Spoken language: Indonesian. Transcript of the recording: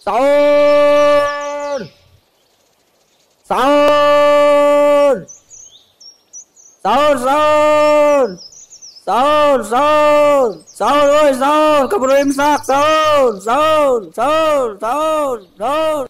Sahur. Sahur. Sahur, sahur. Sahur, sahur. Sahur, woi, sahur. Keburu imsak, sahur. Sahur, sahur, sahur, sahur.